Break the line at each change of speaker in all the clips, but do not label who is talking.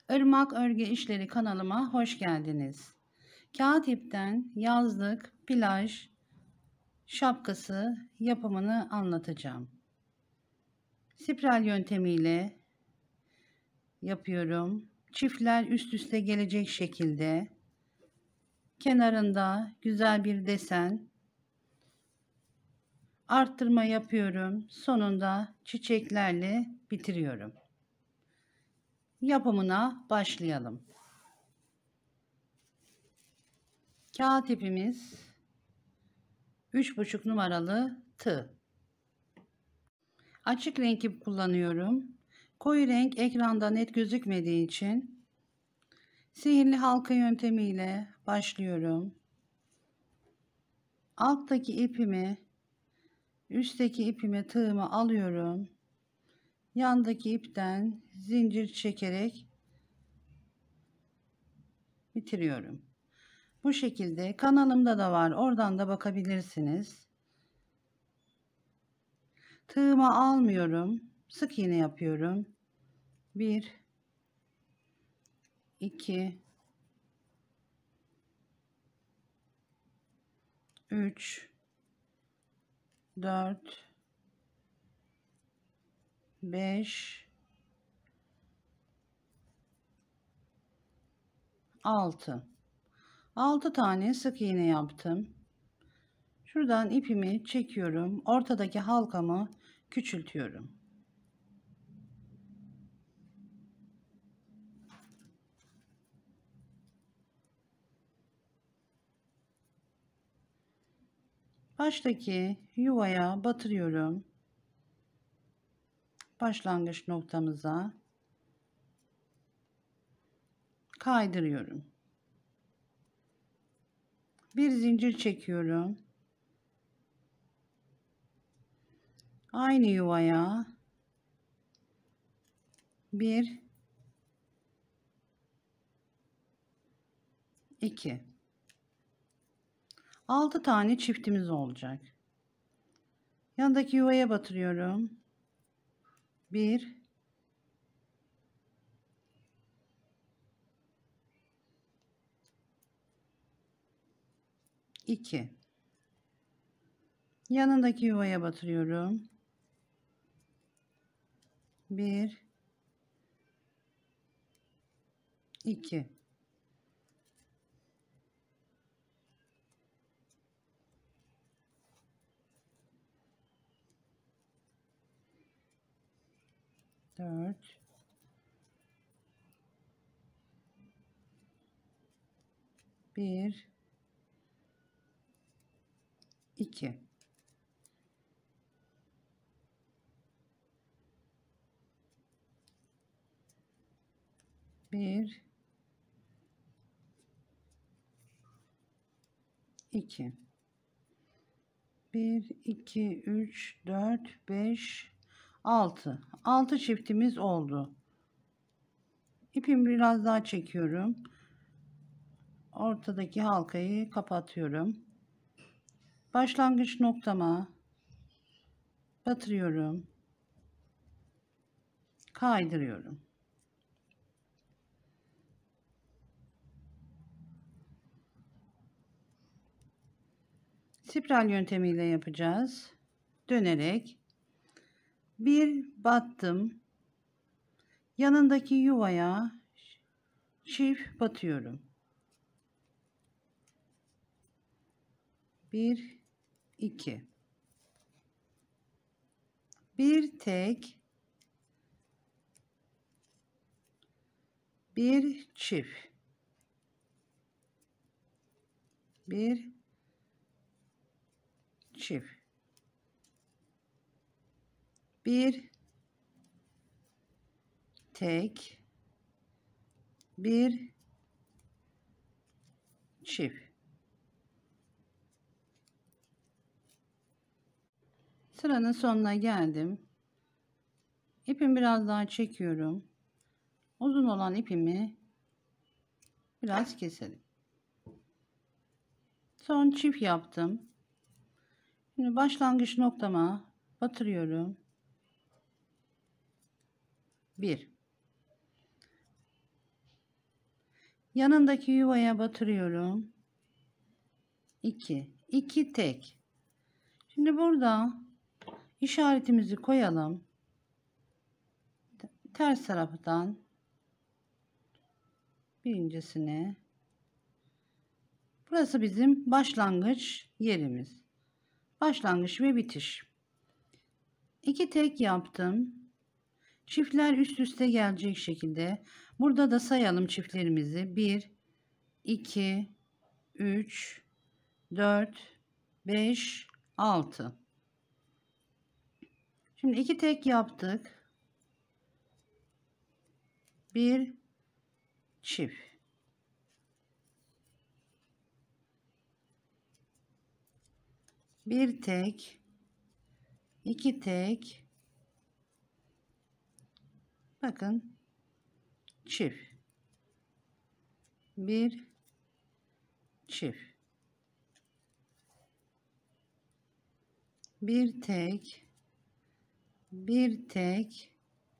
Irmak Örgü İşleri kanalıma hoş geldiniz. Kağıt ipten yazlık, plaj şapkası yapımını anlatacağım. Spiral yöntemiyle yapıyorum. Çiftler üst üste gelecek şekilde. Kenarında güzel bir desen. Arttırma yapıyorum. Sonunda çiçeklerle bitiriyorum. Yapımına başlayalım. Kağıt ipimiz 3,5 numaralı tığ. Açık renk ip kullanıyorum. Koyu renk ekranda net gözükmediği için sihirli halka yöntemiyle başlıyorum. Alttaki ipimi, üstteki ipime tığımı alıyorum. Yandaki ipten zincir çekerek bitiriyorum. Bu şekilde kanalımda da var. Oradan da bakabilirsiniz. Tığımı almıyorum. Sık iğne yapıyorum. 1 2 3 4 5 6 tane sık iğne yaptım. Şuradan ipimi çekiyorum. Ortadaki halkamı küçültüyorum. Baştaki yuvaya batırıyorum. Başlangıç noktamıza kaydırıyorum. Bir zincir çekiyorum. Aynı yuvaya 1 2 6 tane çiftimiz olacak. Yandaki yuvaya batırıyorum. 1 2 yanındaki yuvaya batırıyorum. 1 2 4 1 2 1 2 1 2 3 4 5 6 çiftimiz oldu. İpimi biraz daha çekiyorum. Ortadaki halkayı kapatıyorum. Başlangıç noktama batırıyorum. Kaydırıyorum. Spiral yöntemiyle yapacağız. Dönerek bir battım. Yanındaki yuvaya çift batıyorum. 1 2 bir tek, bir çift, bir çift, bir tek, bir çift. Sıranın sonuna geldim. İpimi biraz daha çekiyorum. Uzun olan ipimi biraz keselim. Son çift yaptım. Şimdi başlangıç noktama batırıyorum. 1 Yanındaki yuvaya batırıyorum. 2. 2 tek. Şimdi burada işaretimizi koyalım. Ters taraftan birincisine. Burası bizim başlangıç yerimiz. Başlangıç ve bitiş. 2 tek yaptım. Çiftler üst üste gelecek şekilde. Burada da sayalım çiftlerimizi. 1, 2, 3, 4, 5, 6. Şimdi 2 tek yaptık. Bir çift. Bir tek. 2 tek. Bakın. Çift. Bir çift. Bir tek. Bir tek.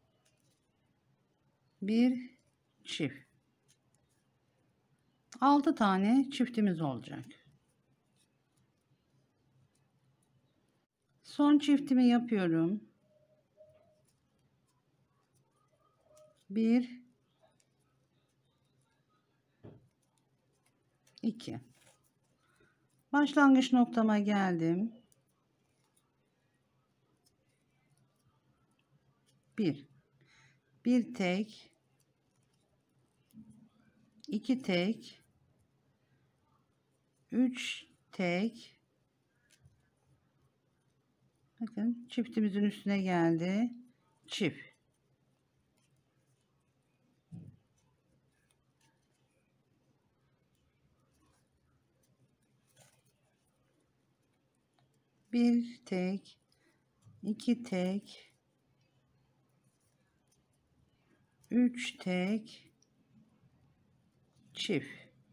Bir çift. 6 tane çiftimiz olacak. Son çiftimi yapıyorum. 1 2. Başlangıç noktama geldim. 1 bir tek, 2 tek, 3 tek. Bakın çiftimizin üstüne geldi. Çift. Bir tek, 2 tek, 3 tek, çift.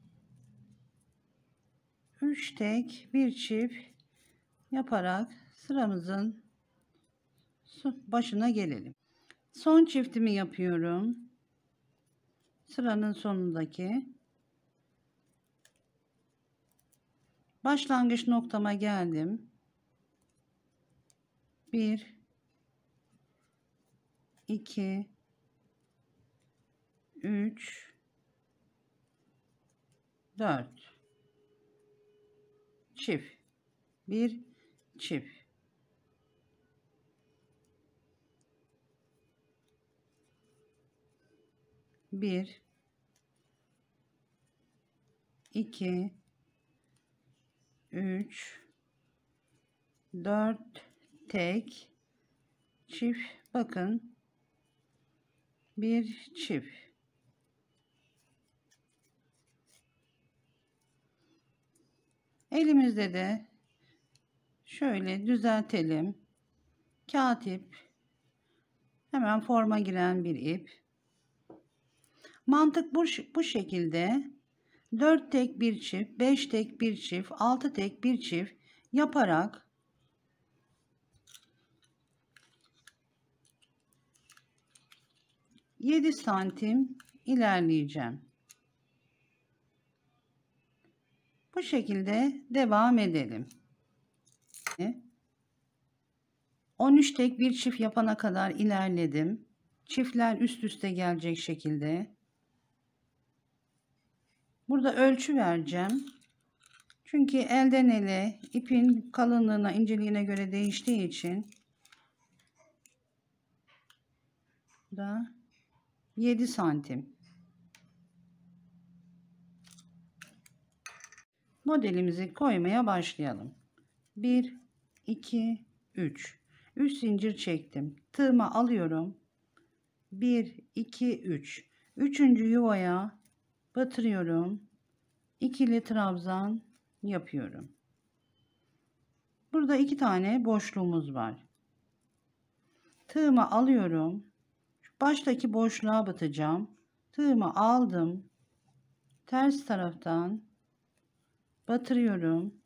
3 tek, bir çift yaparak sıramızın başına gelelim. Son çiftimi yapıyorum. Sıranın sonundaki. Başlangıç noktama geldim. 1 2 3 4 çift. Bir çift. Bir 2 3 4 tek çift. Bakın bir çift. Elimizde de şöyle düzeltelim. Kağıt ip, hemen forma giren bir ip. Mantık bu şekilde. 4 tek bir çift, 5 tek bir çift, 6 tek bir çift yaparak ...7 santim ilerleyeceğim. Bu şekilde devam edelim. 13 tek bir çift yapana kadar ilerledim. Çiftler üst üste gelecek şekilde. Burada ölçü vereceğim. Çünkü elden ele ipin kalınlığına, inceliğine göre değiştiği için da 7 santim. Modelimizi koymaya başlayalım. 1 2 3 3 zincir çektim. Tığımı alıyorum. 1 2 3 üçüncü yuvaya batırıyorum. İkili trabzan yapıyorum. Burada 2 tane boşluğumuz var. Tığımı alıyorum. Şu baştaki boşluğa batacağım. Tığımı aldım. Ters taraftan batırıyorum.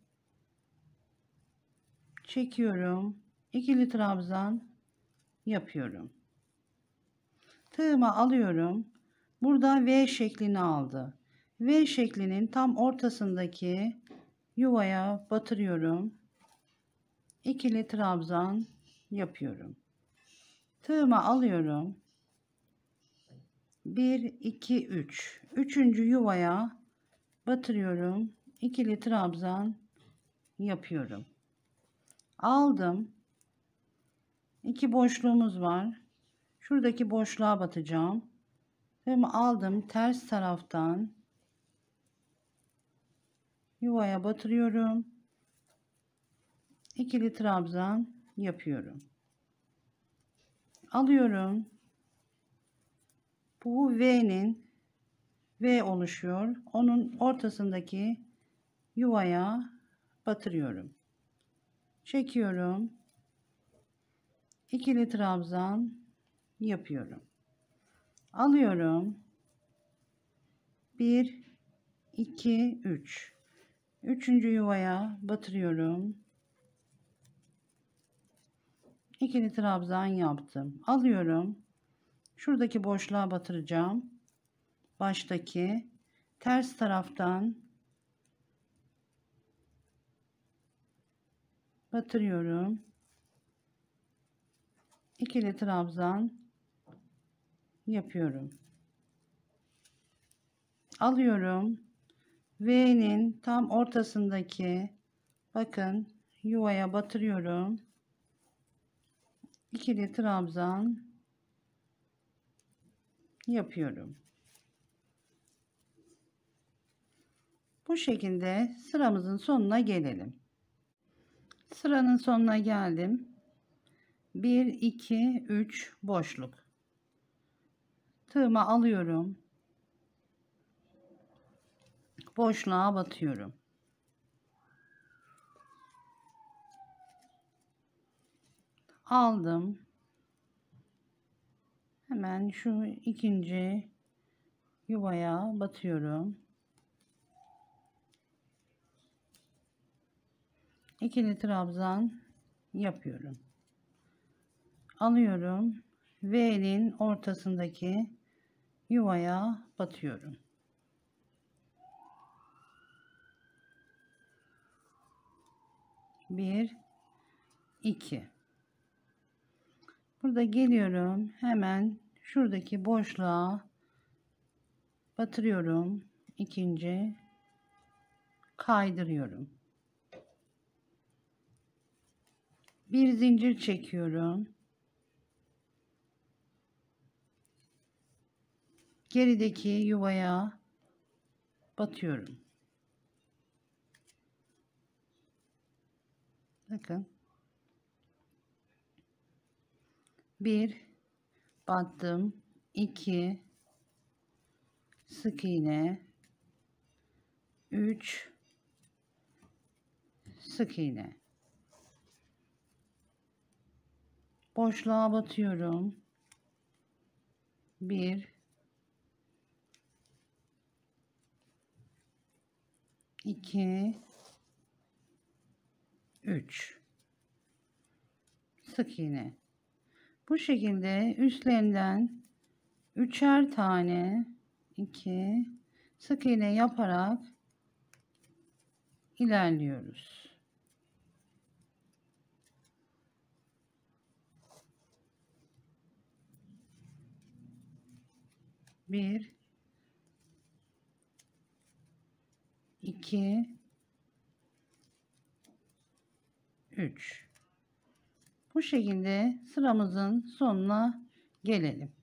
Çekiyorum. İkili trabzan yapıyorum. Tığımı alıyorum. Burada V şeklini aldı. V şeklinin tam ortasındaki yuvaya batırıyorum. İkili trabzan yapıyorum. Tığımı alıyorum. 1 2 3. Üçüncü yuvaya batırıyorum. İkili trabzan yapıyorum. Aldım. 2 boşluğumuz var. Şuradaki boşluğa batacağım. Tığımı aldım. Ters taraftan yuvaya batırıyorum. İkili trabzan yapıyorum. Alıyorum. Bu V oluşuyor. Onun ortasındaki yuvaya batırıyorum. Çekiyorum. İkili trabzan yapıyorum. Alıyorum. 1 2 3. Üçüncü yuvaya batırıyorum. İkili trabzan yaptım. Alıyorum. Şuradaki boşluğa batıracağım. Baştaki ters taraftan batırıyorum. İkili trabzan yapıyorum. Alıyorum. V'nin tam ortasındaki bakın yuvaya batırıyorum. İkili trabzan yapıyorum. Bu şekilde sıramızın sonuna gelelim. Sıranın sonuna geldim. 1 2 3 boşluk. Tığımı alıyorum. Boşluğa batıyorum. Aldım. Hemen şu ikinci yuvaya batıyorum. İkili trabzan yapıyorum. Alıyorum. V'nin ortasındaki yuvaya batıyorum. Bir, iki. Burada geliyorum. Hemen şuradaki boşluğa batırıyorum. İkinci kaydırıyorum. Bir zincir çekiyorum. Gerideki yuvaya batıyorum. Bakın. Bir battım. 2 sık iğne. 3 sık iğne. Boşluğa batıyorum. 1 2 3 sık iğne. Bu şekilde üstlerinden üçer tane 2 sık iğne yaparak ilerliyoruz. Bir, iki, üç. Bu şekilde sıramızın sonuna gelelim.